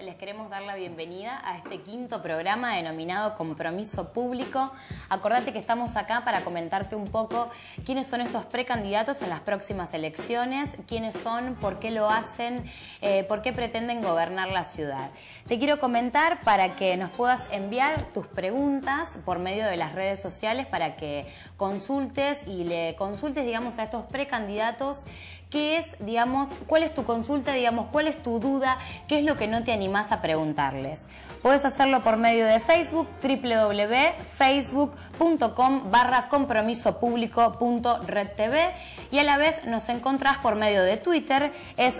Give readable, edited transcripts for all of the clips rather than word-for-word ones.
les queremos dar la bienvenida a este quinto programa denominado Compromiso Público. Acordate que estamos acá para comentarte un poco quiénes son estos precandidatos en las próximas elecciones, quiénes son, por qué lo hacen, por qué pretenden gobernar la ciudad. Te quiero comentar para que nos puedas enviar tus preguntas por medio de las redes sociales para que consultes y le consultes, digamos, a estos precandidatos qué es, digamos, cuál es tu consulta, digamos, cuál es tu duda, qué es lo que no te animás a preguntarles. Puedes hacerlo por medio de Facebook, www.facebook.com/compromisopublico.redtv, y a la vez nos encontrás por medio de Twitter, es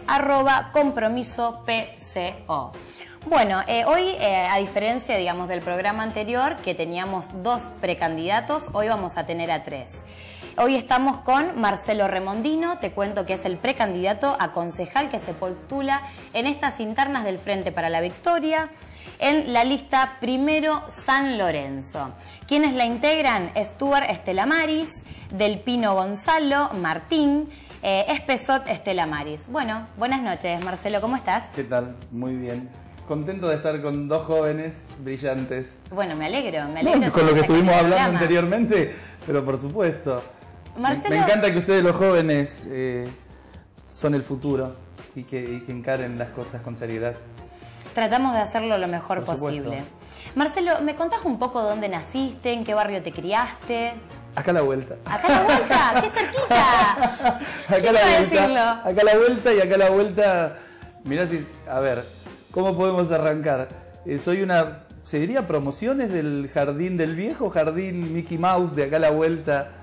@compromisopco. Bueno, hoy, a diferencia, digamos, del programa anterior, que teníamos 2 precandidatos, hoy vamos a tener a 3. Hoy estamos con Marcelo Remondino, te cuento que es el precandidato a concejal que se postula en estas internas del Frente para la Victoria, en la lista Primero San Lorenzo. Quienes la integran: Stuart Estela Maris, Del Pino Gonzalo Martín, Espesot Estela Maris. Bueno, buenas noches, Marcelo, ¿cómo estás? ¿Qué tal? Muy bien. Contento de estar con 2 jóvenes brillantes. Bueno, me alegro. No, con lo que estuvimos hablando anteriormente, pero por supuesto. Marcelo, me encanta que ustedes, los jóvenes, son el futuro y que encaren las cosas con seriedad. Tratamos de hacerlo lo mejor Por posible. supuesto. Marcelo, ¿me contás un poco dónde naciste, en qué barrio te criaste? Acá a la vuelta. ¿Acá a la vuelta? ¡Qué cerquita! Acá a la vuelta. Acá a la vuelta y acá a la vuelta. Mirá, a ver, ¿cómo podemos arrancar? Soy una, se diría, promociones del Jardín del Viejo, Jardín Mickey Mouse de acá a la vuelta,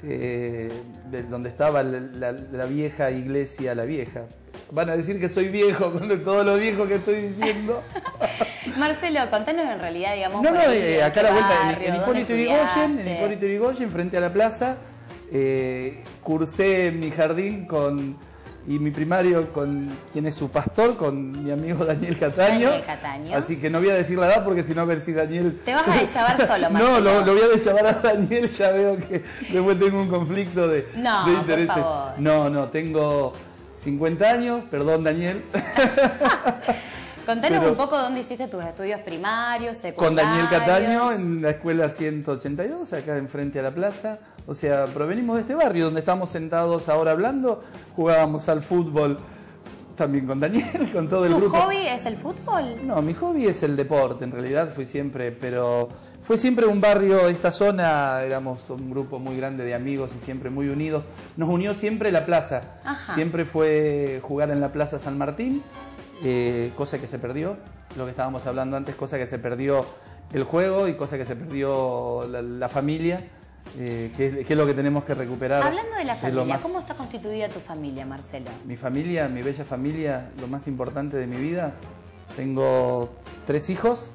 donde estaba la vieja iglesia, la vieja. Van a decir que soy viejo con todo lo viejo que estoy diciendo. Marcelo, contanos en realidad, digamos. No, acá a la vuelta, barrio, en Hipólito Yrigoyen, frente a la plaza, cursé mi jardín y mi primario con quien es su pastor, con mi amigo Daniel Cataño. Así que no voy a decir la edad porque si no, a ver si Daniel... Te vas a deschavar solo, Marcelo. No, lo voy a deschavar a Daniel, ya veo que después tengo un conflicto de intereses. Por favor. No, tengo 50 años, perdón Daniel. Contanos un poco dónde hiciste tus estudios primarios, secundarios. Con Daniel Cataño en la escuela 182, acá enfrente a la plaza. O sea, provenimos de este barrio donde estamos sentados ahora hablando. Jugábamos al fútbol también con Daniel, con todo el grupo. ¿Tu hobby es el fútbol? No, mi hobby es el deporte, en realidad fue siempre un barrio, esta zona, éramos un grupo muy grande de amigos y siempre muy unidos. Nos unió siempre la plaza. Ajá. Siempre fue jugar en la Plaza San Martín. Cosa que se perdió, lo que estábamos hablando antes, cosa que se perdió el juego y cosa que se perdió la familia, que es lo que tenemos que recuperar. Hablando de la familia, ¿cómo está constituida tu familia, Marcelo? Mi familia, mi bella familia, lo más importante de mi vida. Tengo 3 hijos,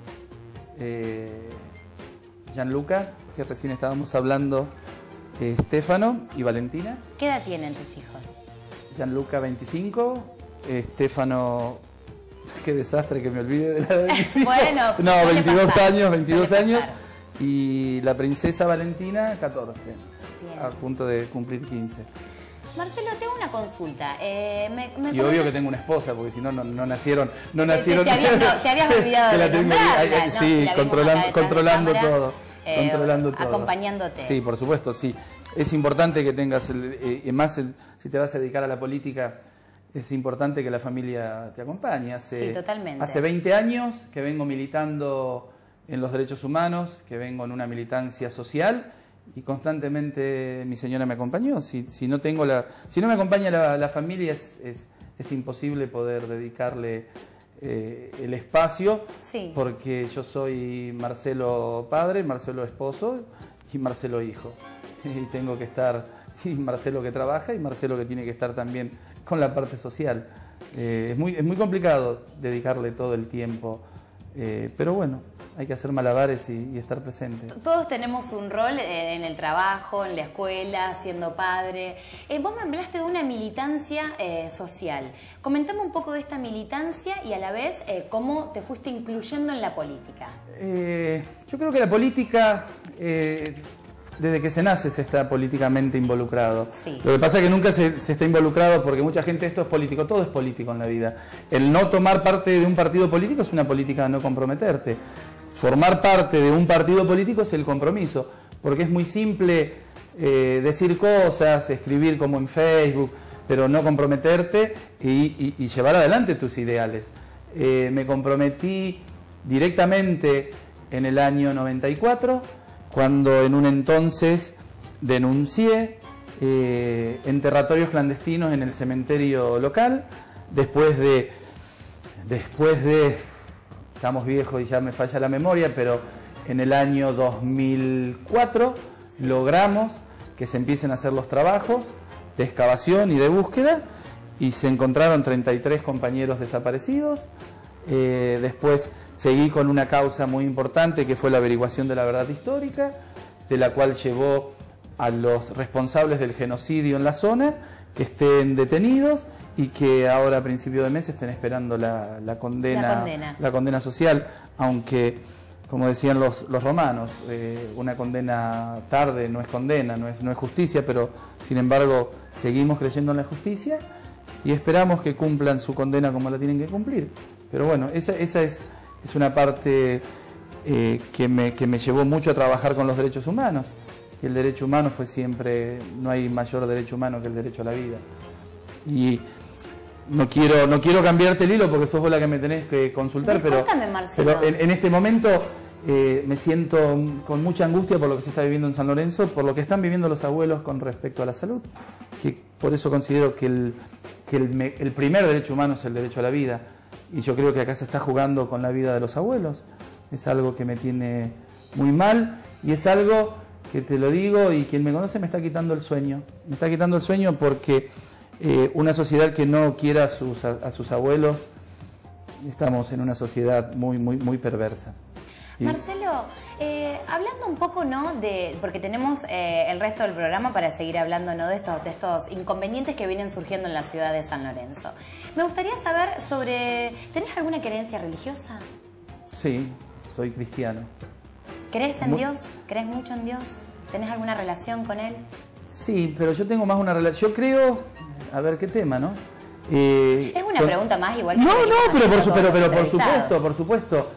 Gianluca, que recién estábamos hablando, Stefano y Valentina. ¿Qué edad tienen tus hijos? Gianluca 25, Stefano... Qué desastre que me olvide de la edad de mis hijos. Bueno, no, 22 años. Y la princesa Valentina, 14. Bien. A punto de cumplir 15. Marcelo, tengo una consulta. Y obvio que tengo una esposa, porque si no, no nacieron. Te habías olvidado de nombrarla. Sí, controlando todo. Acompañándote. Sí, por supuesto, sí. Es importante que tengas, más si te vas a dedicar a la política, es importante que la familia te acompañe. Sí, totalmente. Hace 20 años que vengo militando en los derechos humanos, que vengo en una militancia social y constantemente mi señora me acompañó. Si no me acompaña la familia es imposible poder dedicarle el espacio, porque yo soy Marcelo padre, Marcelo esposo y Marcelo hijo. Y tengo que estar, y Marcelo que trabaja y Marcelo que tiene que estar también con la parte social. Es muy complicado dedicarle todo el tiempo, pero bueno, hay que hacer malabares y estar presente. Todos tenemos un rol en el trabajo, en la escuela, siendo padre. Vos me hablaste de una militancia social. Comentame un poco de esta militancia y a la vez cómo te fuiste incluyendo en la política. Yo creo que la política desde que se nace se está políticamente involucrado. Sí. Lo que pasa es que nunca se está involucrado porque mucha gente, esto es político, todo es político en la vida. El no tomar parte de un partido político es una política de no comprometerte. Formar parte de un partido político es el compromiso, porque es muy simple decir cosas, escribir como en Facebook, pero no comprometerte y llevar adelante tus ideales. Me comprometí directamente en el año 94, cuando en un entonces denuncié enterratorios clandestinos en el cementerio local, después de, estamos viejos y ya me falla la memoria, pero en el año 2004 logramos que se empiecen a hacer los trabajos de excavación y de búsqueda, y se encontraron 33 compañeros desaparecidos. Después seguí con una causa muy importante que fue la averiguación de la verdad histórica, de la cual llevó a los responsables del genocidio en la zona que estén detenidos y que ahora a principio de mes estén esperando la condena social, aunque, como decían los romanos, una condena tarde no es condena, no es justicia, pero sin embargo seguimos creyendo en la justicia y esperamos que cumplan su condena como la tienen que cumplir. Pero bueno, esa es una parte que me llevó mucho a trabajar con los derechos humanos. Y el derecho humano fue siempre, no hay mayor derecho humano que el derecho a la vida. Y no quiero cambiarte el hilo porque sos vos la que me tenés que consultar, pero en este momento me siento con mucha angustia por lo que se está viviendo en San Lorenzo, por lo que están viviendo los abuelos con respecto a la salud, que por eso considero que el primer derecho humano es el derecho a la vida. Y yo creo que acá se está jugando con la vida de los abuelos. Es algo que me tiene muy mal y es algo que te lo digo y quien me conoce me está quitando el sueño. Me está quitando el sueño porque una sociedad que no quiera a sus abuelos, estamos en una sociedad muy perversa. Marcelo, hablando un poco, ¿no?, porque tenemos el resto del programa para seguir hablando, ¿no?, de estos inconvenientes que vienen surgiendo en la ciudad de San Lorenzo. Me gustaría saber ¿tenés alguna creencia religiosa? Sí, soy cristiano. ¿Crees en Dios? ¿Crees mucho en Dios? ¿Tenés alguna relación con Él? Sí, pero yo tengo más una relación. Yo creo, a ver qué tema, ¿no? Es una pregunta más igual que... pero por supuesto.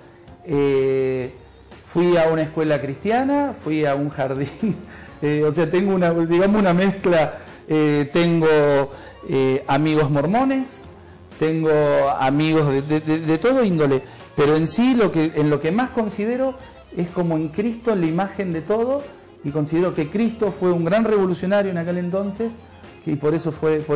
Fui a una escuela cristiana, fui a un jardín, o sea, tengo una mezcla, tengo amigos mormones, tengo amigos de todo índole, pero en sí en lo que más considero es como en Cristo, en la imagen de todo, y considero que Cristo fue un gran revolucionario en aquel entonces, y por eso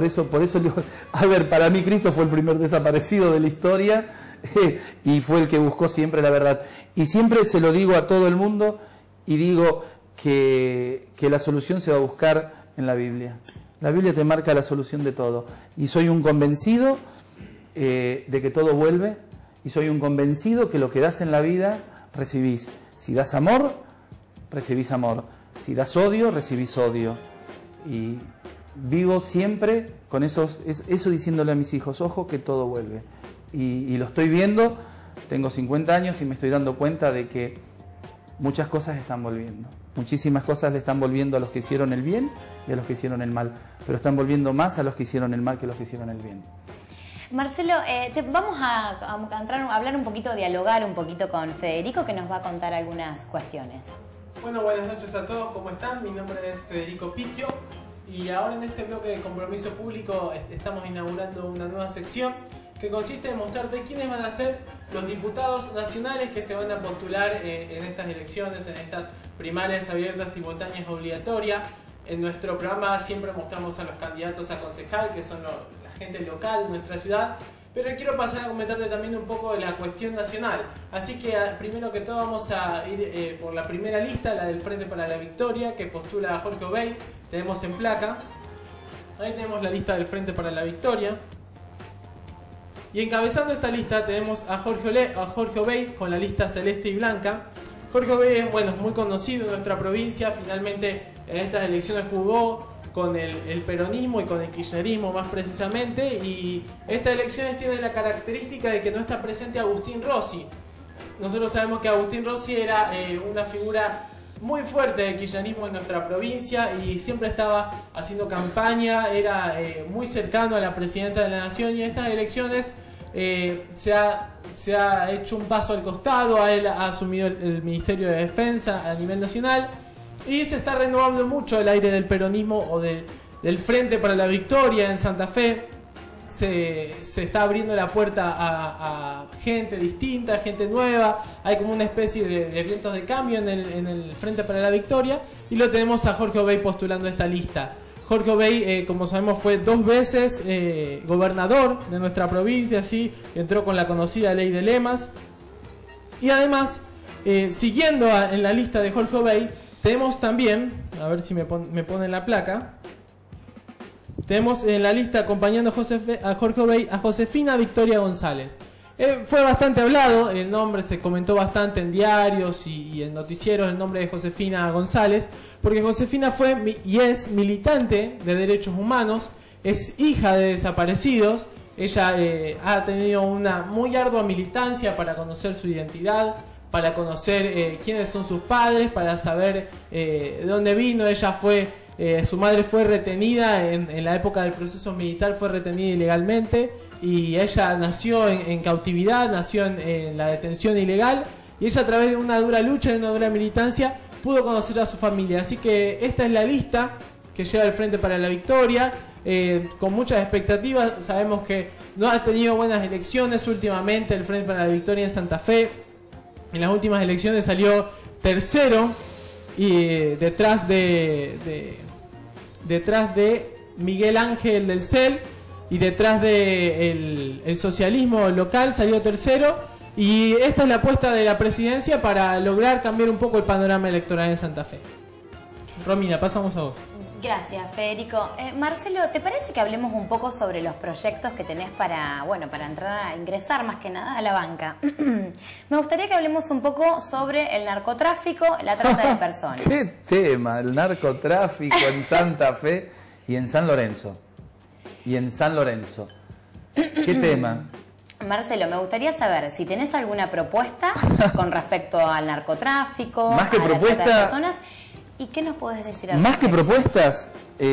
a ver, para mí Cristo fue el primer desaparecido de la historia, y fue el que buscó siempre la verdad. Y siempre se lo digo a todo el mundo, y digo que la solución se va a buscar en la Biblia. La Biblia te marca la solución de todo. Y soy un convencido de que todo vuelve, y soy un convencido que lo que das en la vida, recibís. Si das amor, recibís amor. Si das odio, recibís odio. Y vivo siempre con eso diciéndole a mis hijos, ojo que todo vuelve. Y lo estoy viendo, tengo 50 años y me estoy dando cuenta de que muchas cosas están volviendo. Muchísimas cosas le están volviendo a los que hicieron el bien y a los que hicieron el mal. Pero están volviendo más a los que hicieron el mal que a los que hicieron el bien. Marcelo, vamos a hablar un poquito, dialogar un poquito con Federico, que nos va a contar algunas cuestiones. Bueno, buenas noches a todos, ¿cómo están? Mi nombre es Federico Picchio y ahora en este bloque de compromiso público estamos inaugurando una nueva sección que consiste en mostrarte quiénes van a ser los diputados nacionales que se van a postular en estas elecciones, en estas primarias abiertas, simultáneas, obligatorias. En nuestro programa siempre mostramos a los candidatos a concejal, que son la gente local de nuestra ciudad, pero quiero pasar a comentarte también un poco de la cuestión nacional. Así que primero que todo vamos a ir por la primera lista, la del Frente para la Victoria, que postula a Jorge Obey. Tenemos en placa, ahí tenemos la lista del Frente para la Victoria. Y encabezando esta lista tenemos a Jorge Obey con la lista celeste y blanca. Jorge Obey es muy conocido en nuestra provincia, finalmente en estas elecciones jugó con el peronismo y con el kirchnerismo más precisamente, y estas elecciones tienen la característica de que no está presente Agustín Rossi. Nosotros sabemos que Agustín Rossi era una figura muy fuerte del kirchnerismo en nuestra provincia y siempre estaba haciendo campaña, era muy cercano a la presidenta de la Nación, y en estas elecciones se ha hecho un paso al costado. Él ha asumido el Ministerio de Defensa a nivel nacional y se está renovando mucho el aire del peronismo o del Frente para la Victoria en Santa Fe. Se está abriendo la puerta a gente distinta, gente nueva. Hay como una especie de vientos de cambio en el Frente para la Victoria, y lo tenemos a Jorge Obey postulando esta lista. Jorge Obey, como sabemos, fue 2 veces gobernador de nuestra provincia, ¿sí? Entró con la conocida ley de lemas. Y además, siguiendo en la lista de Jorge Obey, tenemos también, a ver si me ponen la placa, tenemos en la lista, acompañando a Jorge Obey, a Josefina Victoria González. Fue bastante hablado, el nombre se comentó bastante en diarios y en noticieros, el nombre de Josefina González, porque Josefina fue y es militante de derechos humanos, es hija de desaparecidos. Ella ha tenido una muy ardua militancia para conocer su identidad, para conocer quiénes son sus padres, para saber de dónde vino. Ella su madre fue retenida en la época del proceso militar, fue retenida ilegalmente, y ella nació en cautividad, nació en la detención ilegal, y ella, a través de una dura lucha y una dura militancia, pudo conocer a su familia. Así que esta es la lista que lleva el Frente para la Victoria, con muchas expectativas. Sabemos que no ha tenido buenas elecciones últimamente el Frente para la Victoria en Santa Fe. En las últimas elecciones salió tercero, y detrás de Miguel Ángel del CEL, y detrás de el socialismo local salió tercero. Y esta es la apuesta de la presidencia para lograr cambiar un poco el panorama electoral en Santa Fe. Romina, pasamos a vos. Gracias, Federico. Marcelo, ¿te parece que hablemos un poco sobre los proyectos que tenés para ingresar más que nada a la banca? Me gustaría que hablemos un poco sobre el narcotráfico, la trata de personas. ¿Qué tema? El narcotráfico en Santa Fe y en San Lorenzo. ¿Qué tema? Marcelo, me gustaría saber si tenés alguna propuesta con respecto al narcotráfico, más que a propuesta, la trata de personas. ¿Y qué nos podés decir al más respecto? que propuestas,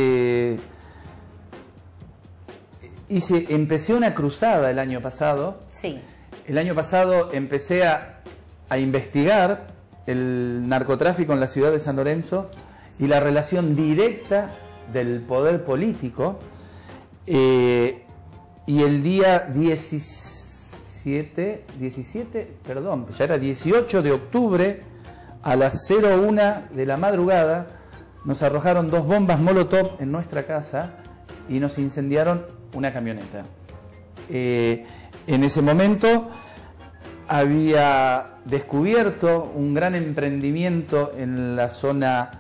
empecé una cruzada el año pasado. Sí. El año pasado empecé a investigar el narcotráfico en la ciudad de San Lorenzo y la relación directa del poder político. Y el día 18 de octubre, a las 01:00 de la madrugada, nos arrojaron 2 bombas Molotov en nuestra casa y nos incendiaron una camioneta. En ese momento había descubierto un gran emprendimiento en la zona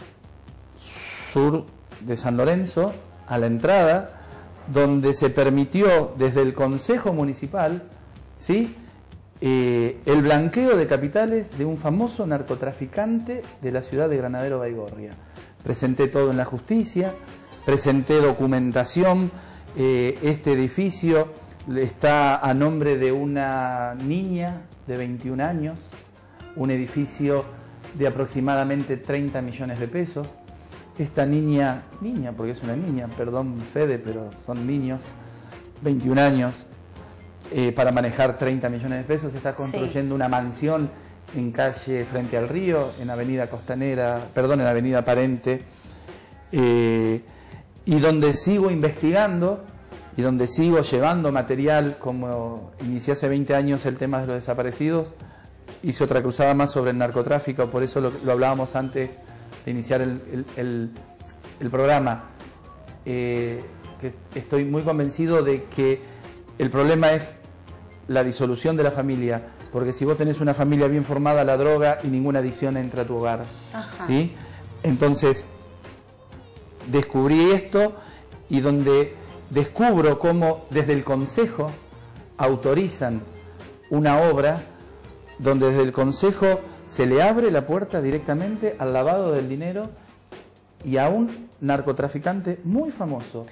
sur de San Lorenzo, a la entrada, donde se permitió desde el Consejo Municipal, ¿sí?, el blanqueo de capitales de un famoso narcotraficante de la ciudad de Granadero Baigorria. Presenté todo en la justicia, presenté documentación. Este edificio está a nombre de una niña de 21 años, un edificio de aproximadamente 30 millones de pesos. Esta niña, porque es una niña, perdón Fede, pero son niños, 21 años, para manejar 30 millones de pesos, está construyendo una mansión en calle Frente al Río, en Avenida Costanera, perdón, en Avenida Parente, y donde sigo investigando y donde sigo llevando material. Como inicié hace 20 años el tema de los desaparecidos, hice otra cruzada más sobre el narcotráfico, por eso lo hablábamos antes de iniciar el programa, que estoy muy convencido de que el problema es la disolución de la familia, porque si vos tenés una familia bien formada, la droga y ninguna adicción entra a tu hogar. ¿Sí? Entonces, descubrí esto, y donde descubro cómo desde el Consejo autorizan una obra, donde desde el Consejo se le abre la puerta directamente al lavado del dinero y a un narcotraficante muy famoso,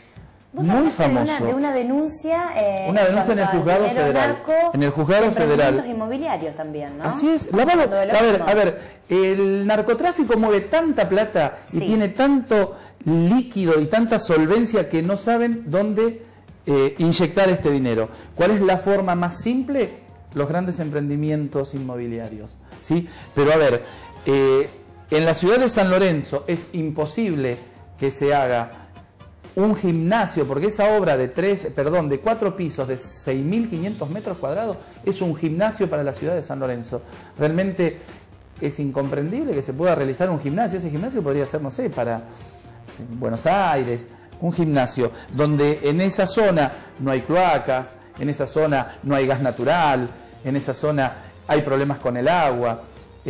muy famoso. De una denuncia. Una denuncia en el juzgado federal. En el juzgado federal. Inmobiliarios también, ¿no? Así es. A ver, el narcotráfico mueve tanta plata y tiene tanto líquido y tanta solvencia que no saben dónde inyectar este dinero. ¿Cuál es la forma más simple? Los grandes emprendimientos inmobiliarios, ¿sí? Pero a ver, en la ciudad de San Lorenzo es imposible que se haga un gimnasio, porque esa obra de 4 pisos de 6.500 metros cuadrados es un gimnasio para la ciudad de San Lorenzo. Realmente es incomprendible que se pueda realizar un gimnasio. Ese gimnasio podría ser, no sé, para Buenos Aires, un gimnasio donde en esa zona no hay cloacas, en esa zona no hay gas natural, en esa zona hay problemas con el agua.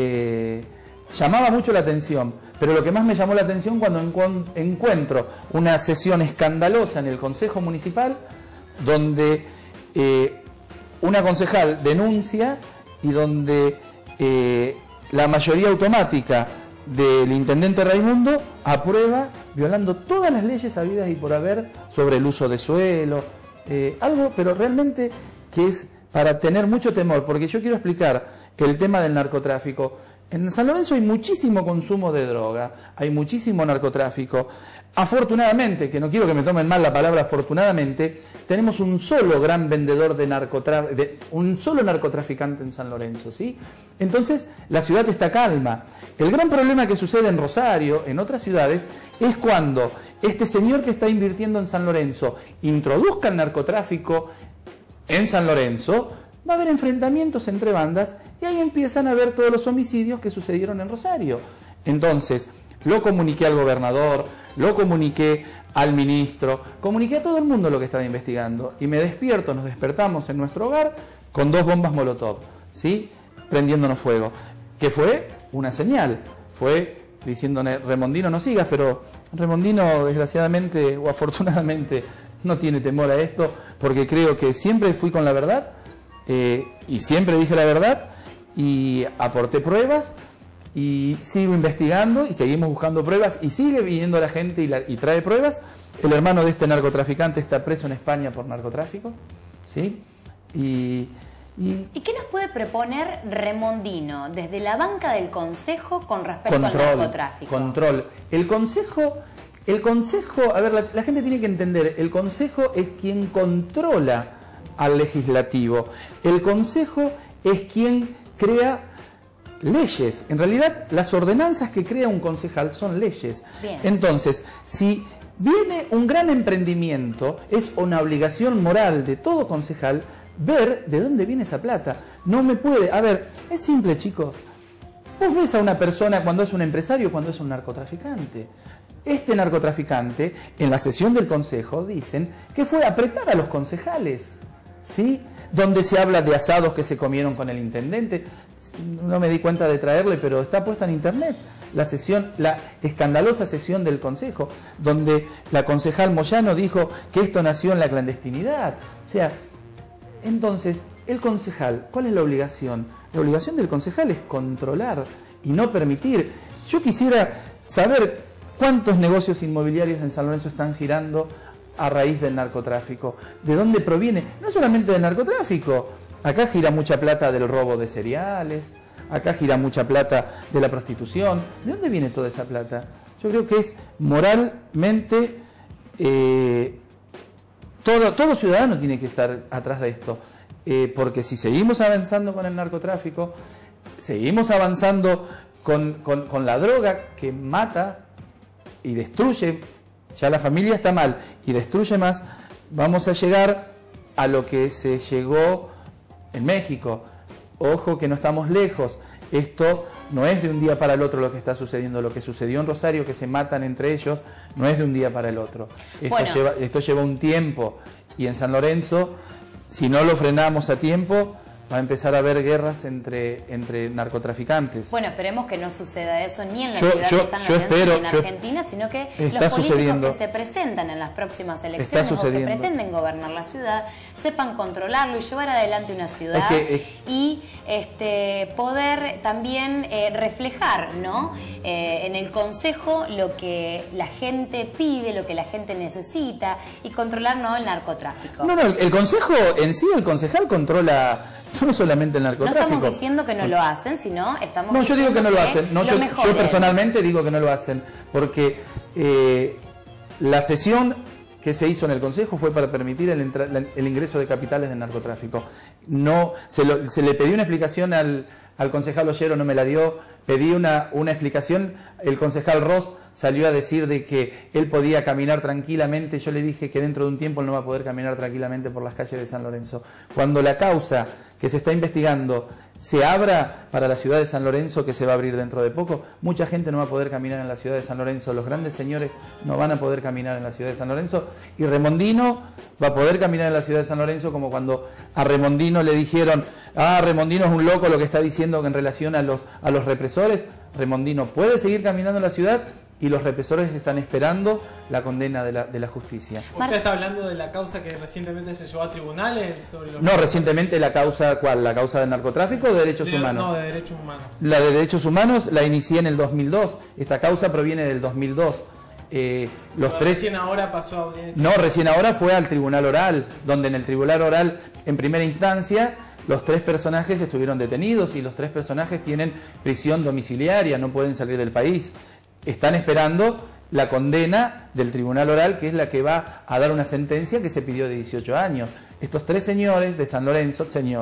Llamaba mucho la atención, pero lo que más me llamó la atención cuando encuentro una sesión escandalosa en el Consejo Municipal donde una concejal denuncia y donde la mayoría automática del intendente Raimundo aprueba, violando todas las leyes habidas y por haber sobre el uso de suelo, algo pero realmente que es para tener mucho temor, porque yo quiero explicar el tema del narcotráfico. En San Lorenzo hay muchísimo consumo de droga, hay muchísimo narcotráfico. Afortunadamente, que no quiero que me tomen mal la palabra afortunadamente, tenemos un solo gran vendedor de un solo narcotraficante en San Lorenzo, ¿sí? Entonces, la ciudad está calma. El gran problema que sucede en Rosario, en otras ciudades, es cuando este señor que está invirtiendo en San Lorenzo introduzca el narcotráfico en San Lorenzo, va a haber enfrentamientos entre bandas y ahí empiezan a ver todos los homicidios que sucedieron en Rosario. Entonces, lo comuniqué al gobernador, lo comuniqué al ministro, comuniqué a todo el mundo lo que estaba investigando y me despierto, nos despertamos en nuestro hogar con 2 bombas Molotov, ¿sí? Prendiéndonos fuego. ¿Qué fue? Una señal. Fue diciéndole, Remondino no sigas, pero Remondino desgraciadamente o afortunadamente no tiene temor a esto, porque creo que siempre fui con la verdad y siempre dije la verdad y aporté pruebas y sigo investigando y seguimos buscando pruebas y sigue viniendo la gente y trae pruebas. El hermano de este narcotraficante está preso en España por narcotráfico, ¿sí? ¿Y qué nos puede proponer Remondino desde la banca del Consejo con respecto al narcotráfico? Control. El Consejo, a ver, la gente tiene que entender, el Consejo es quien controla al Legislativo. El Consejo es quien crea leyes. En realidad, las ordenanzas que crea un concejal son leyes. Bien. Entonces, si viene un gran emprendimiento, es una obligación moral de todo concejal ver de dónde viene esa plata. No me puede... A ver, es simple, chicos. Vos ves a una persona cuando es un empresario, cuando es un narcotraficante. Este narcotraficante, en la sesión del Consejo, dicen que fue a apretar a los concejales, ¿sí? Donde se habla de asados que se comieron con el intendente. No me di cuenta de traerle, pero está puesta en internet. La escandalosa sesión del Consejo, donde la concejal Moyano dijo que esto nació en la clandestinidad. O sea, entonces, el concejal, ¿cuál es la obligación? La obligación del concejal es controlar y no permitir. Yo quisiera saber cuántos negocios inmobiliarios en San Lorenzo están girando a raíz del narcotráfico. ¿De dónde proviene? No solamente del narcotráfico. Acá gira mucha plata del robo de cereales, acá gira mucha plata de la prostitución. ¿De dónde viene toda esa plata? Yo creo que es moralmente... Todo ciudadano tiene que estar atrás de esto, porque si seguimos avanzando con el narcotráfico, seguimos avanzando con la droga que mata y destruye, ya la familia está mal y destruye más, vamos a llegar a lo que se llegó en México. Ojo que no estamos lejos, esto no es de un día para el otro lo que está sucediendo, lo que sucedió en Rosario, que se matan entre ellos, no es de un día para el otro. Esto lleva un tiempo y en San Lorenzo, si no lo frenamos a tiempo, va a empezar a haber guerras entre narcotraficantes. Bueno, esperemos que no suceda eso ni en la Yo ciudad de San Lorenzo espero, ni en Argentina, sino que está los políticos sucediendo. que se presentan en las próximas elecciones o que pretenden gobernar la ciudad sepan controlarlo y llevar adelante una ciudad y poder también reflejar, ¿no? En el consejo lo que la gente pide, lo que la gente necesita y controlar, ¿no?, el narcotráfico. No, el consejo en sí, el concejal controla no solamente el narcotráfico. No estamos diciendo que no lo hacen, sino estamos yo digo que no lo hacen. No, yo personalmente digo que no lo hacen, porque la sesión que se hizo en el Consejo fue para permitir el ingreso de capitales del narcotráfico. No, se le pidió una explicación al concejal Ollero, no me la dio. Pedí una explicación, el concejal Ross salió a decir de que él podía caminar tranquilamente. Yo le dije que dentro de un tiempo él no va a poder caminar tranquilamente por las calles de San Lorenzo. Cuando la causa que se está investigando se abra para la ciudad de San Lorenzo, que se va a abrir dentro de poco, mucha gente no va a poder caminar en la ciudad de San Lorenzo, los grandes señores no van a poder caminar en la ciudad de San Lorenzo, y Remondino va a poder caminar en la ciudad de San Lorenzo, como cuando a Remondino le dijeron, Remondino es un loco lo que está diciendo en relación a los represores. Remondino puede seguir caminando en la ciudad y los represores están esperando la condena de la justicia. ¿Usted está hablando de la causa que recientemente se llevó a tribunales? Sobre los recientemente la causa, ¿cuál? ¿La causa del narcotráfico o de derechos humanos? No, de derechos humanos. La de derechos humanos la inicié en el 2002. Esta causa proviene del 2002. Recién ahora pasó a audiencia. No, recién ahora fue al tribunal oral, donde en el tribunal oral, en primera instancia, los 3 personajes estuvieron detenidos y los 3 personajes tienen prisión domiciliaria, no pueden salir del país. Están esperando la condena del tribunal oral, que es la que va a dar una sentencia que se pidió de 18 años. Estos 3 señores de San Lorenzo,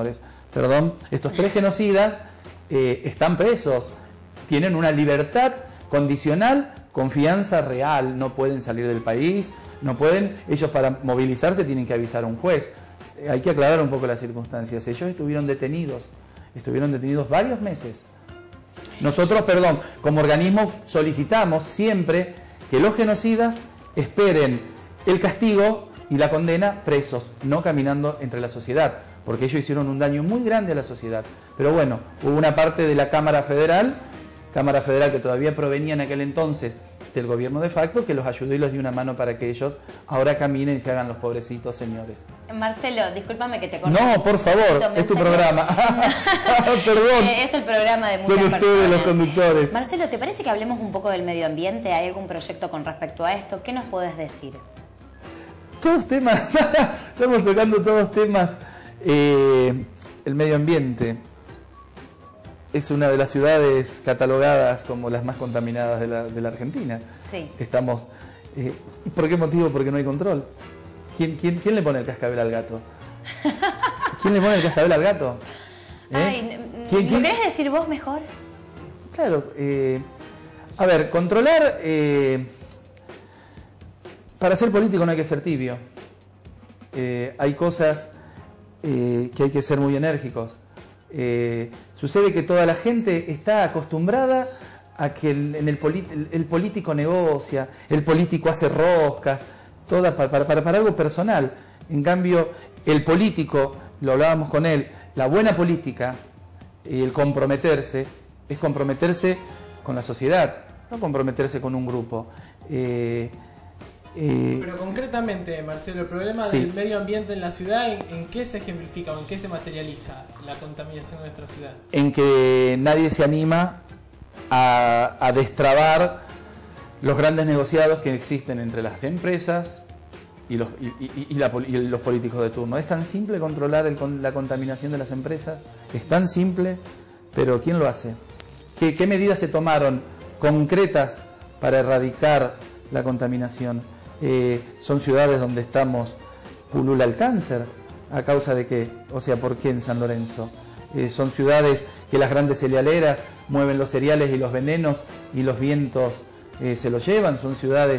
estos 3 genocidas están presos, tienen una libertad condicional con fianza real, no pueden salir del país, no pueden, ellos para movilizarse tienen que avisar a un juez. Hay que aclarar un poco las circunstancias. Ellos estuvieron detenidos varios meses. Nosotros, como organismo solicitamos siempre que los genocidas esperen el castigo y la condena presos, no caminando entre la sociedad, porque ellos hicieron un daño muy grande a la sociedad. Pero bueno, hubo una parte de la Cámara Federal que todavía provenía en aquel entonces del gobierno de facto, que los ayudó y los dio una mano para que ellos ahora caminen y se hagan los pobrecitos señores. Marcelo, discúlpame que te corte. No, por favor, es tu programa. Perdón. Es el programa de muchas personas. Son ustedes los conductores. Marcelo, ¿te parece que hablemos un poco del medio ambiente? ¿Hay algún proyecto con respecto a esto? ¿Qué nos podés decir? Todos temas, estamos tocando todos temas. El medio ambiente es una de las ciudades catalogadas como las más contaminadas de la Argentina. Sí. Estamos. ¿Por qué motivo? Porque no hay control. ¿Quién le pone el cascabel al gato? ¿Quién le pone el cascabel al gato? ¿Lo querés decir vos mejor? Claro. A ver, controlar. Para ser político no hay que ser tibio. Hay cosas que hay que ser muy enérgicos. Sucede que toda la gente está acostumbrada a que el político negocia, el político hace roscas, para algo personal. En cambio, el político, lo hablábamos con él, la buena política, el comprometerse, es comprometerse con la sociedad, no comprometerse con un grupo. Pero concretamente, Marcelo, el problema del medio ambiente en la ciudad, ¿en qué se ejemplifica o en qué se materializa la contaminación de nuestra ciudad? En que nadie se anima a destrabar los grandes negociados que existen entre las empresas y los políticos de turno. Es tan simple controlar la contaminación de las empresas, es tan simple, pero ¿quién lo hace? ¿Qué medidas se tomaron concretas para erradicar la contaminación? Son ciudades donde pulula el cáncer. ¿A causa de qué? O sea, ¿por qué en San Lorenzo? Son ciudades que las grandes cerealeras mueven los cereales y los venenos y los vientos se los llevan. Son ciudades...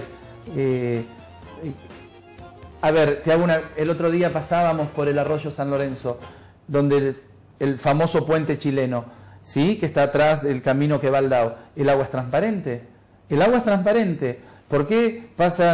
A ver, el otro día pasábamos por el arroyo San Lorenzo, donde el famoso puente chileno, ¿sí?, que está atrás del camino que va al Dao. El agua es transparente. El agua es transparente. ¿Por qué pasan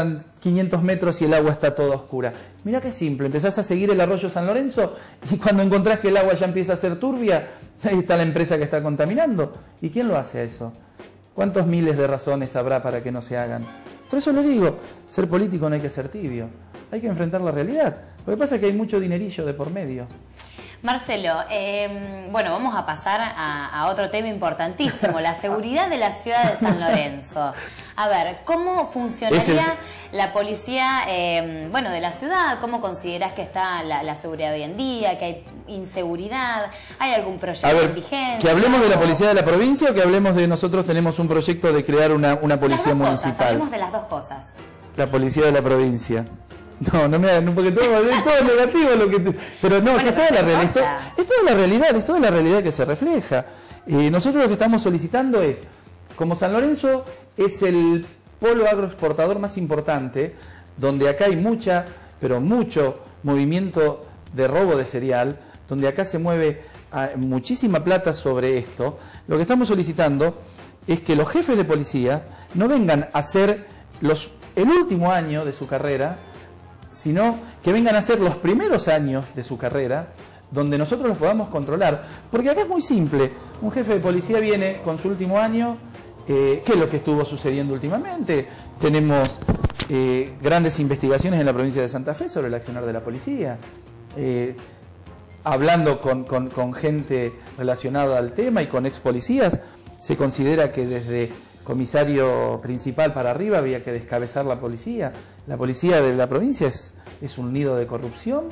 500 metros y el agua está toda oscura. Mirá qué simple, empezás a seguir el arroyo San Lorenzo y cuando encontrás que el agua ya empieza a ser turbia, ahí está la empresa que está contaminando. ¿Y quién lo hace a eso? ¿Cuántos miles de razones habrá para que no se hagan? Por eso lo digo, ser político no hay que ser tibio, hay que enfrentar la realidad. Lo que pasa es que hay mucho dinerillo de por medio. Marcelo, bueno, vamos a pasar a otro tema importantísimo, la seguridad de la ciudad de San Lorenzo. A ver, ¿cómo funcionaría la policía, bueno, de la ciudad? ¿Cómo considerás que está la seguridad hoy en día? ¿Que hay inseguridad? ¿Hay algún proyecto en vigencia? ¿Que hablemos de la policía de la provincia o que hablemos de nosotros tenemos un proyecto de crear una policía municipal? Hablemos de las dos cosas. La policía de la provincia. No me hagan, porque todo es negativo lo que... Pero no, bueno, que es toda la realidad, es toda la realidad que se refleja. Nosotros lo que estamos solicitando es, como San Lorenzo es el polo agroexportador más importante, donde acá hay mucho movimiento de robo de cereal, donde acá se mueve muchísima plata sobre esto, lo que estamos solicitando es que los jefes de policía no vengan a hacer el último año de su carrera, sino que vengan a ser los primeros años de su carrera, donde nosotros los podamos controlar. Porque acá es muy simple, un jefe de policía viene con su último año, ¿qué es lo que estuvo sucediendo últimamente? Tenemos grandes investigaciones en la provincia de Santa Fe sobre el accionar de la policía, hablando con gente relacionada al tema y con ex policías, se considera que desde comisario principal para arriba había que descabezar la policía. La policía de la provincia es un nido de corrupción,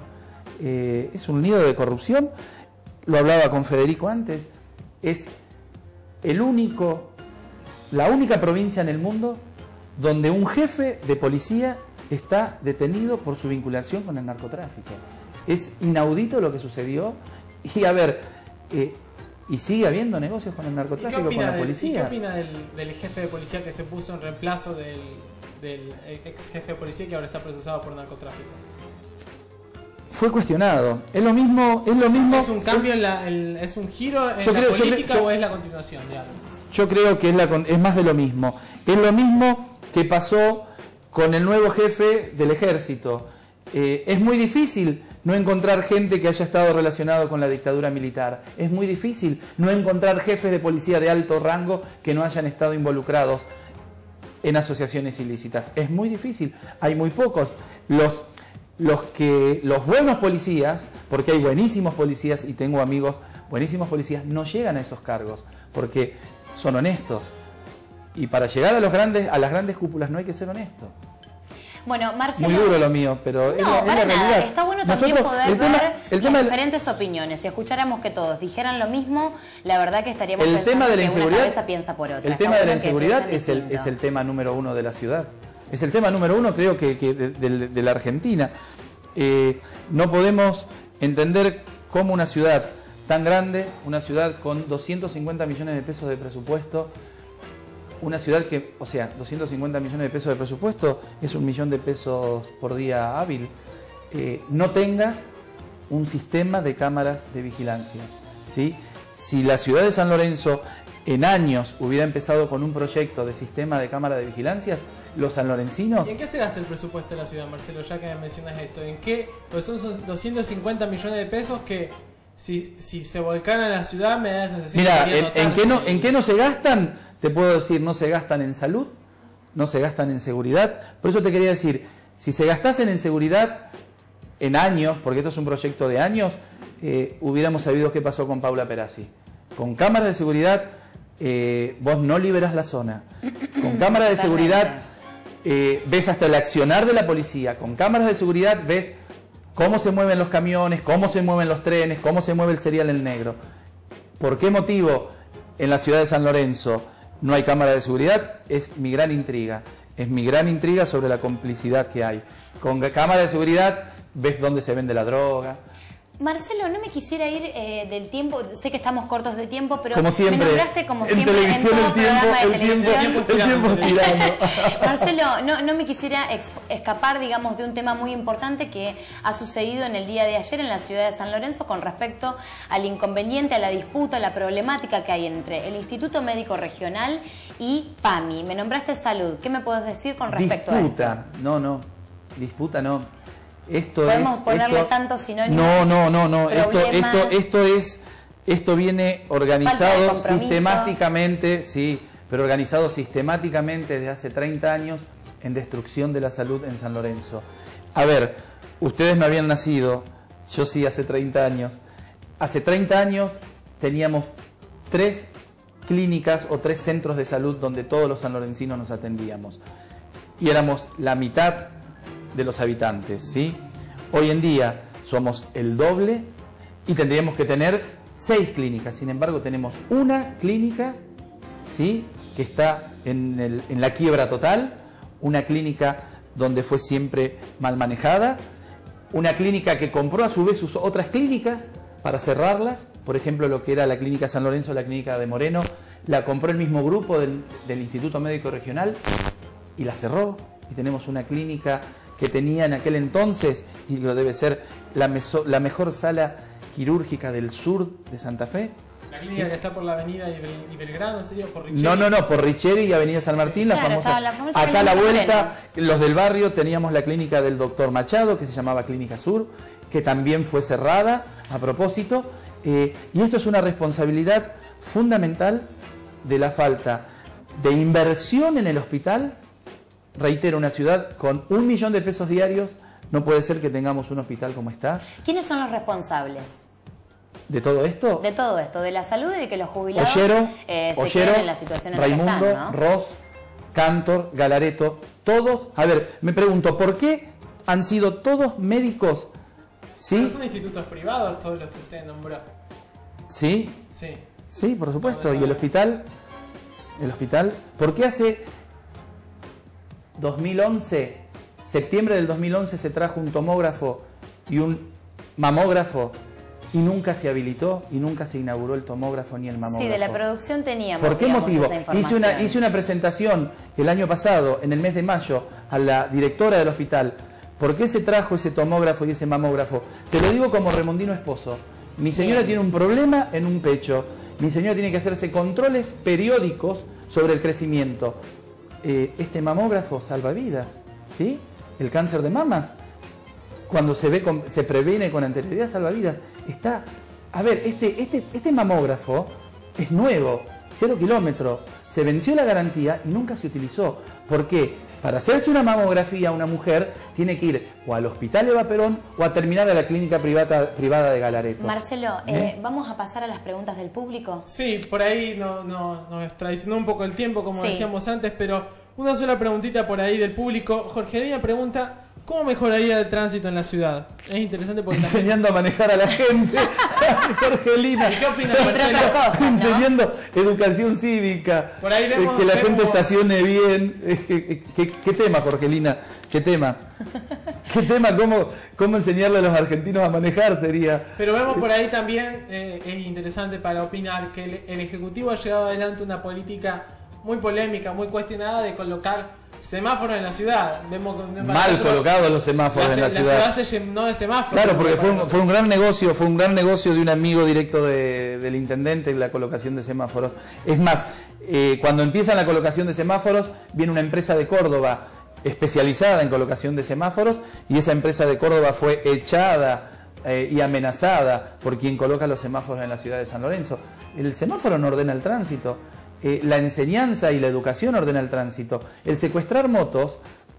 lo hablaba con Federico antes, es la única provincia en el mundo donde un jefe de policía está detenido por su vinculación con el narcotráfico. Es inaudito lo que sucedió y a ver... y sigue habiendo negocios con el narcotráfico, con la policía. ¿Qué opina del jefe de policía que se puso en reemplazo del ex jefe de policía que ahora está procesado por narcotráfico? Fue cuestionado. Es lo mismo. ¿Es un cambio es un giro en la política o es la continuación de algo? Yo creo que es más de lo mismo. Es lo mismo que pasó con el nuevo jefe del ejército. Es muy difícil no encontrar gente que haya estado relacionado con la dictadura militar. Es muy difícil no encontrar jefes de policía de alto rango que no hayan estado involucrados en asociaciones ilícitas. Es muy difícil. Hay muy pocos. Los buenos policías, porque hay buenísimos policías y tengo amigos buenísimos policías, no llegan a esos cargos porque son honestos. Y para llegar a las grandes cúpulas no hay que ser honesto. Bueno, Marcelo... Muy duro lo mío, pero es la realidad. Está bueno también poder ver diferentes opiniones. Si escucháramos que todos dijeran lo mismo, la verdad que estaríamos pensando que una cabeza piensa por otra. El tema de la inseguridad es el tema número uno de la ciudad. Es el tema número uno, creo que de la Argentina. No podemos entender cómo una ciudad tan grande, una ciudad con 250 millones de pesos de presupuesto, una ciudad que, 250 millones de pesos de presupuesto es 1 millón de pesos por día hábil, no tenga un sistema de cámaras de vigilancia, ¿sí? Si la ciudad de San Lorenzo en años hubiera empezado con un proyecto de sistema de cámara de vigilancias, los sanlorencinos... ¿Y en qué se gasta el presupuesto de la ciudad, Marcelo, ya que mencionas esto? ¿En qué? Pues son 250 millones de pesos que si se volcaran a la ciudad me da la sensación... Mira, ¿en qué no se gastan? Te puedo decir, no se gastan en salud, no se gastan en seguridad. Por eso te quería decir, si se gastasen en seguridad en años, porque esto es un proyecto de años, hubiéramos sabido qué pasó con Paula Perazzi. Con cámaras de seguridad, vos no liberás la zona. Con cámaras de seguridad, ves hasta el accionar de la policía. Con cámaras de seguridad, ves cómo se mueven los camiones, cómo se mueven los trenes, cómo se mueve el cereal en negro. ¿Por qué motivo en la ciudad de San Lorenzo no hay cámara de seguridad? Es mi gran intriga. Es mi gran intriga sobre la complicidad que hay. Con cámara de seguridad ves dónde se vende la droga, Marcelo, no me quisiera ir del tiempo, sé que estamos cortos de tiempo, pero como siempre, me nombraste como en siempre televisión, en todo programa de televisión. El tiempo tirando. Marcelo, no me quisiera escapar, digamos, de un tema muy importante que ha sucedido en el día de ayer en la ciudad de San Lorenzo con respecto al inconveniente, a la disputa, a la problemática que hay entre el Instituto Médico Regional y PAMI. Me nombraste Salud. ¿Qué me puedes decir con respecto a esto? No, disputa no. Podemos ponerle tantos sinónimos. No. Esto viene organizado sistemáticamente, sí, pero organizado sistemáticamente desde hace 30 años en destrucción de la salud en San Lorenzo. A ver, ustedes no habían nacido, yo sí hace 30 años. Hace 30 años teníamos 3 clínicas o 3 centros de salud donde todos los sanlorencinos nos atendíamos. Y éramos la mitad de los habitantes, ¿sí? Hoy en día somos el doble y tendríamos que tener 6 clínicas. Sin embargo, tenemos una clínica, ¿sí?, que está en la quiebra total, una clínica donde fue siempre mal manejada, una clínica que compró a su vez sus otras clínicas para cerrarlas. Por ejemplo, lo que era la clínica San Lorenzo, la clínica de Moreno, la compró el mismo grupo del Instituto Médico Regional y la cerró. Y tenemos una clínica que tenía en aquel entonces, y lo debe ser la mejor sala quirúrgica del sur de Santa Fe. La clínica, ¿sí?, que está por la avenida y Belgrano, ¿sería? ¿Por Richeri? No, por Richeri y avenida San Martín, claro, la famosa. Acá a la vuelta, los del barrio, teníamos la clínica del doctor Machado, que se llamaba Clínica Sur, que también fue cerrada a propósito. Y esto es una responsabilidad fundamental de la falta de inversión en el hospital. Reitero, una ciudad con 1 millón de pesos diarios, no puede ser que tengamos un hospital como está. ¿Quiénes son los responsables de todo esto? De todo esto, de la salud y de que los jubilados Ollero, queden en la situación en Raimundo, la que están, ¿no? Ross, Cantor, Galareto, todos. A ver, me pregunto, ¿por qué han sido todos médicos? ¿Sí? Pero son institutos privados todos los que usted nombró. ¿Sí? Sí. Sí, por supuesto. ¿Y el hospital? ¿El hospital? ¿Por qué hace 2011, septiembre del 2011, se trajo un tomógrafo y un mamógrafo y nunca se habilitó y nunca se inauguró el tomógrafo ni el mamógrafo? Sí, de la producción teníamos. ¿Por qué motivo? Hice una presentación el año pasado, en el mes de mayo, a la directora del hospital. ¿Por qué se trajo ese tomógrafo y ese mamógrafo? Te lo digo como remondino esposo. Mi señora tiene un problema en un pecho. Mi señora tiene que hacerse controles periódicos sobre el crecimiento. Este mamógrafo salva vidas, ¿sí? El cáncer de mamas, cuando se previene con anterioridad, salva vidas. A ver, este mamógrafo es nuevo, 0 kilómetros, se venció la garantía y nunca se utilizó. ¿Por qué? Para hacerse una mamografía, una mujer tiene que ir o al hospital Eva Perón o a terminar a la clínica privada de Galareto. Marcelo, ¿vamos a pasar a las preguntas del público? Sí, por ahí nos traicionó un poco el tiempo, como sí, decíamos antes, pero una sola preguntita por ahí del público. Jorgelina pregunta, ¿cómo mejoraría el tránsito en la ciudad? Es interesante porque... Enseñando a manejar a la gente. Jorgelina. ¿Y qué opinas, Marcelo? Enseñando educación cívica. Por ahí vemos, que la gente estacione bien. ¿Qué tema, Jorgelina? ¿Qué tema? ¿Qué tema? ¿Cómo enseñarle a los argentinos a manejar sería? Pero vemos por ahí también, es interesante para opinar, que el Ejecutivo ha llevado adelante una política muy polémica, muy cuestionada de colocar semáforos en la ciudad. Vemos mal colocados los semáforos en la ciudad. La ciudad se llenó de semáforos. Claro, porque fue un gran negocio de un amigo directo del intendente la colocación de semáforos. Es más, cuando empiezan la colocación de semáforos, viene una empresa de Córdoba especializada en colocación de semáforos y esa empresa de Córdoba fue echada y amenazada por quien coloca los semáforos en la ciudad de San Lorenzo. El semáforo no ordena el tránsito. La enseñanza y la educación ordena el tránsito. El secuestrar motos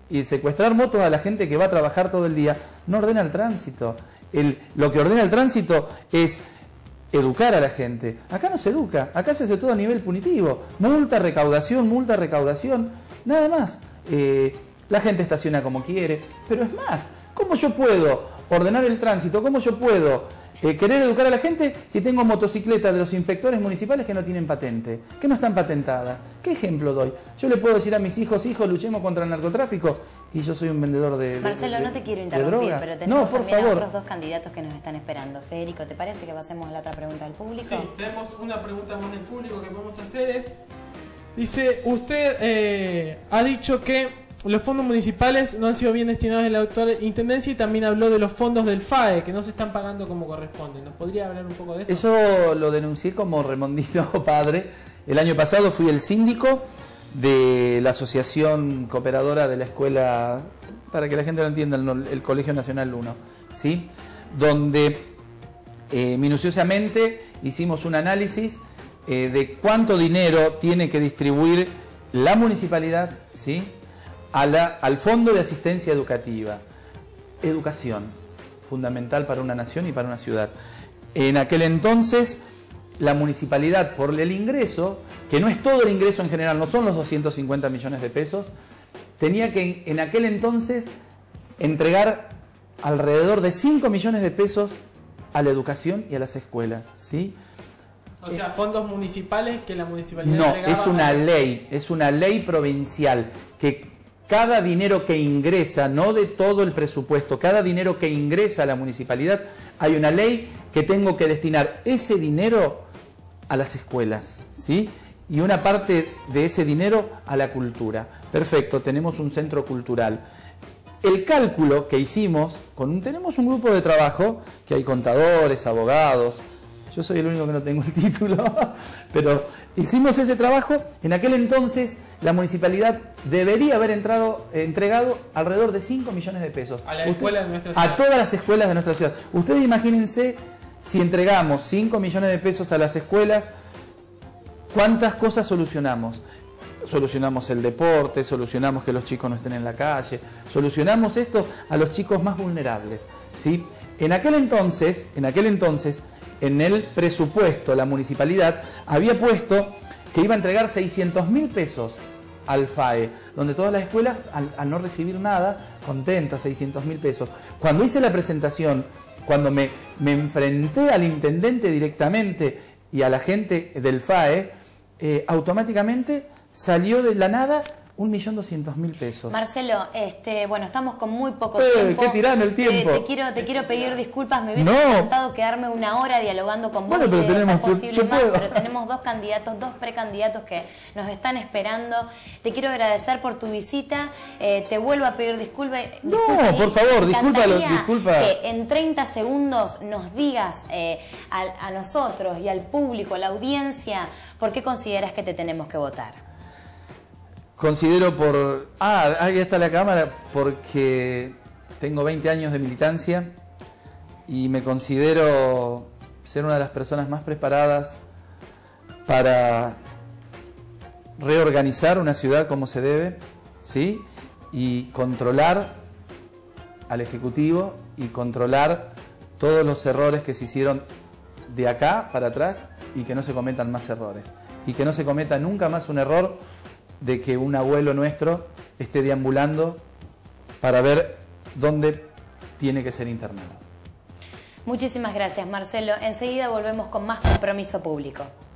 a la gente que va a trabajar todo el día no ordena el tránsito. Lo que ordena el tránsito es educar a la gente. Acá no se educa, acá se hace todo a nivel punitivo. Multa, recaudación, nada más. La gente estaciona como quiere, pero es más, ¿cómo yo puedo ordenar el tránsito? ¿Cómo yo puedo querer educar a la gente si tengo motocicletas de los inspectores municipales que no tienen patente, que no están patentadas? ¿Qué ejemplo doy? Yo le puedo decir a mis hijos, luchemos contra el narcotráfico, y yo soy un vendedor de Marcelo, no te quiero de interrumpir, droga. pero tenemos No, por también a favor. otros dos candidatos que nos están esperando. Federico, ¿te parece que pasemos a la otra pregunta del público? Sí, tenemos una pregunta más del público que podemos hacer es... Dice, usted ha dicho que los fondos municipales no han sido bien destinados en la actual intendencia y también habló de los fondos del FAE que no se están pagando como corresponde. ¿Nos podría hablar un poco de eso? Eso lo denuncié como remondino padre. El año pasado fui el síndico de la asociación cooperadora de la escuela, para que la gente lo entienda, el Colegio Nacional 1, ¿sí? Donde minuciosamente hicimos un análisis de cuánto dinero tiene que distribuir la municipalidad, ¿sí?, al Fondo de Asistencia Educativa. Educación, fundamental para una nación y para una ciudad. En aquel entonces, la municipalidad, por el ingreso, que no es todo el ingreso en general, no son los 250 millones de pesos, tenía que en aquel entonces entregar alrededor de 5 millones de pesos a la educación y a las escuelas, ¿sí? O sea, fondos municipales que la municipalidad No, entregaba es una ley provincial que cada dinero que ingresa, no de todo el presupuesto, cada dinero que ingresa a la municipalidad, hay una ley que tengo que destinar ese dinero a las escuelas, ¿sí? Y una parte de ese dinero a la cultura. Perfecto, tenemos un centro cultural. El cálculo que hicimos, tenemos un grupo de trabajo, que hay contadores, abogados, yo soy el único que no tengo el título, pero hicimos ese trabajo. En aquel entonces la municipalidad debería haber entregado alrededor de 5 millones de pesos. A la escuela de nuestra ciudad. A todas las escuelas de nuestra ciudad. Ustedes imagínense si entregamos 5 millones de pesos a las escuelas, ¿cuántas cosas solucionamos? Solucionamos el deporte, solucionamos que los chicos no estén en la calle, solucionamos esto a los chicos más vulnerables, ¿sí? En aquel entonces, en el presupuesto, la municipalidad había puesto que iba a entregar 600.000 pesos al FAE, donde todas las escuelas, al no recibir nada, contentas, 600.000 pesos. Cuando hice la presentación, cuando me enfrenté al intendente directamente y a la gente del FAE, automáticamente salió de la nada 1.200.000 pesos. Marcelo, bueno, estamos con muy poco tiempo. ¡Qué tirano el tiempo! Te quiero pedir disculpas, me hubiese No. encantado quedarme una hora dialogando con vos. Bueno, pero si es tenemos posible yo más, puedo. pero tenemos dos candidatos, dos precandidatos que nos están esperando. Te quiero agradecer por tu visita, te vuelvo a pedir disculpas. No, por favor, disculpa. Que en 30 segundos nos digas a nosotros y al público, a la audiencia, por qué consideras que te tenemos que votar. Considero ahí está la cámara, porque tengo 20 años de militancia y me considero ser una de las personas más preparadas para reorganizar una ciudad como se debe, ¿sí? Y controlar al Ejecutivo y controlar todos los errores que se hicieron de acá para atrás y que no se cometan más errores. Y que no se cometa nunca más un error de que un abuelo nuestro esté deambulando para ver dónde tiene que ser internado. Muchísimas gracias, Marcelo. Enseguida volvemos con más Compromiso Público.